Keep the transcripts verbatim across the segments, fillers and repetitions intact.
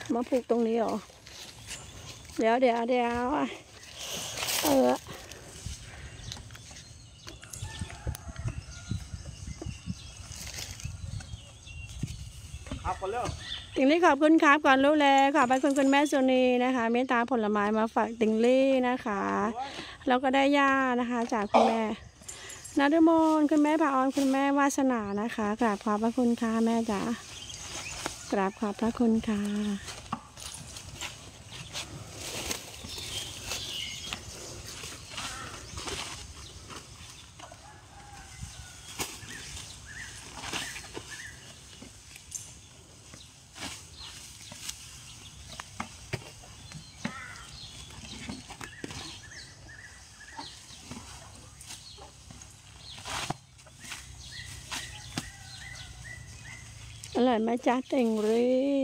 มาปลูกตรงนี้เหรอเดี๋ยวเดี๋ยวเดี๋ยวเออครับก่อนเร็วติงลี่ขอบคุณครับก่อนรู้แล้วขอบคุณคุณแม่สุนีนะคะเมตตาผลไม้มาฝากติงลี่นะคะแล้วก็ได้ย่านะคะจากคุณแม่นฤมลคุณแม่พาออนคุณแม่วาสนานะคะกราบขอบพระคุณค่ะแม่จ๋ากราบขอบพระคุณค่ะอร่อยไหมจ๊ะติงลี่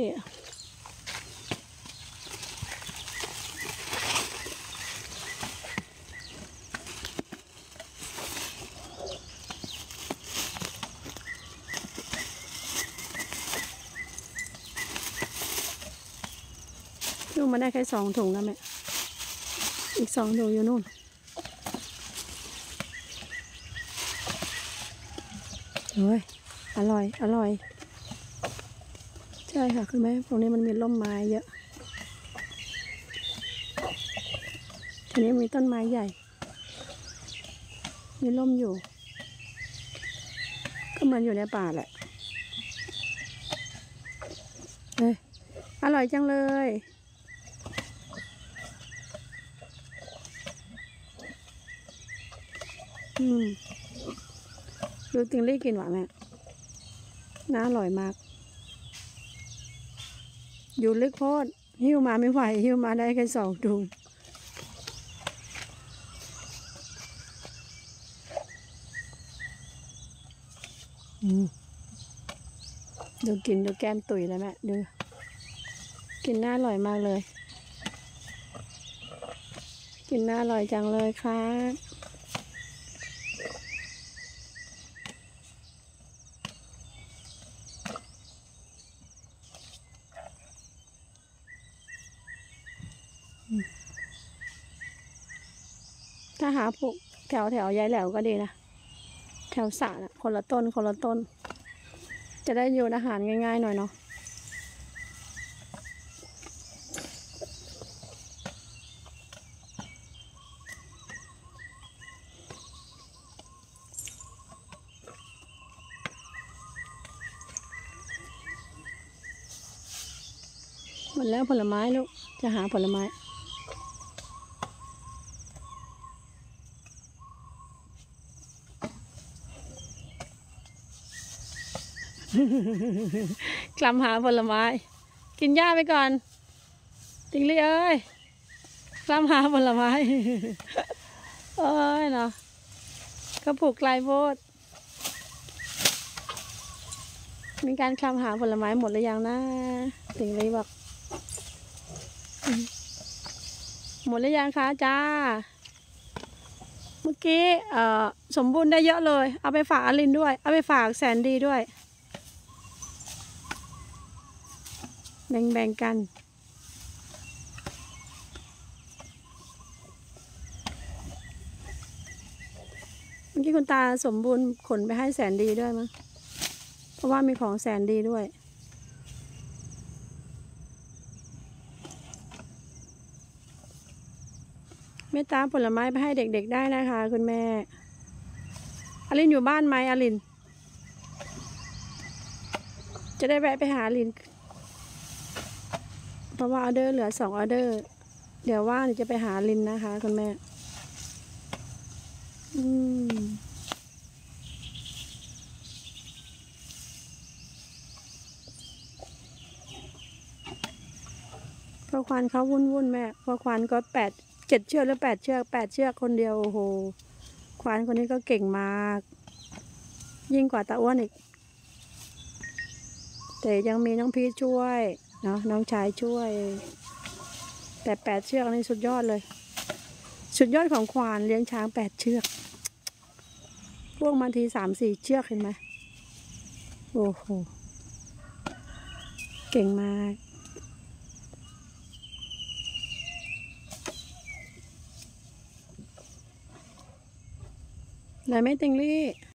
ลูกมาได้แค่สองถุงนะแม่อีกสองถุงอยู่นู่นเฮ้ยอร่อยอร่อยใช่ค่ะคุณแม่ตรงนี้มันมีร่มไม้เยอะทีนี้มีต้นไม้ใหญ่มีร่มอยู่ก็เหมือนอยู่ในป่าแหละเฮ้ยอร่อยจังเลยอืมดูติงลี่กินหวานแม่น่าอร่อยมากอยู่ลึกโพดหิ้วมาไม่ไหวหิ้วมาได้แค่สองถุงดูกินดูแก้มตุ๋ยแล้วแม่ดูกินน่าอร่อยมากเลยกินน่าอร่อยจังเลยครับถ้าหาปลูกแถวแถวยายแหลวก็ดีนะแถวสระนะคนละต้นคนละต้นจะได้อยู่อาหารง่ายๆหน่อยเนาะหมดแล้วผลไม้ลูกจะหาผลไม้กลับหาผลไม้กินหญ้าไปก่อนติงลี่เอ้ยกลับหาผลไม้เอ้ยเนาะก็ปลูกไกลโพดมีการคลำหาผลไม้หมดหรือยังนะติงลี่บอกหมดหรือยังคะจ้าเมื่อกี้เอ่อสมบูรณ์ได้เยอะเลยเอาไปฝากอลินด้วยเอาไปฝากแสนดีด้วยแบ่งๆกันเมื่อกี้คุณตาสมบูรณ์ขนไปให้แสนดีด้วยมั้งเพราะว่ามีของแสนดีด้วยเมตตาผลไม้ไปให้เด็กๆได้นะคะคุณแม่อลินอยู่บ้านไหมอลินจะได้แวะไปหาอลินเพราะว่าออเดอร์เหลือสองออเดอร์เดี๋ยวว่างจะไปหาอลินนะคะคุณแม่อืมพอควานเขาวุ่นวุ่นแม่พอควานก็แปดเจ็ดเชือกหรือแปดเชือกแปดเชือกคนเดียวโอ้โหควานคนนี้ก็เก่งมากยิ่งกว่าตาอ้วนอีกแต่ยังมีน้องพีช่วยเนาะน้องชายช่วยแต่แปดเชือกนี่สุดยอดเลยสุดยอดของควานเลี้ยงช้างแปดเชือกพวกบางทีสามสี่เชือกเห็นไหมโอ้โหเก่งมากไหนแม่ติงลี่